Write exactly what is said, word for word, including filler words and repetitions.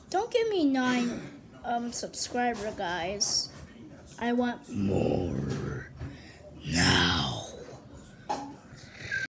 Don't give me nine um subscriber guys. I want more.